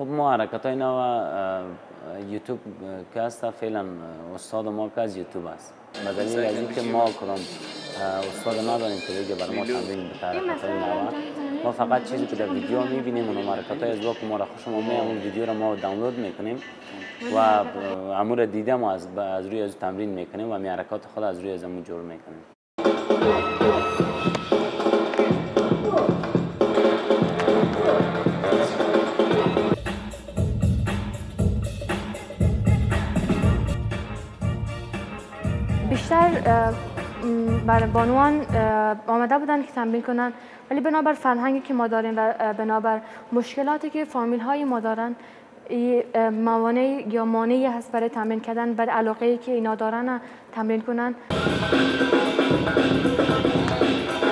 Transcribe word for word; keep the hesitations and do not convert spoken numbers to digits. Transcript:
خب ما حرکت های نو یوتیوب که هست فعلا استاد ما که از یوتیوب است. به دلیل از اینکه ما کدام استاد نداریم که دیگه برای ما تمرین به حرکت های نو، ما فقط چیزی که در ویدیو میبینیم اون حرکت های از که ما را خوشمون میاد اون ویدیو را ما دانلود میکنیم و امور دیده ما از از روی از تمرین میکنیم و می حرکات خود از روی ازمون جور میکنیم. بیشتر برای بانوان آمده بودن که تمرین کنن، ولی بنابر فرهنگی که ما داریم و بنابر مشکلاتی که فامیل های ما دارن، موانع یا مانعی هست برای تمرین کردن، برای علاقه‌ای که اینا دارن تمرین کنن.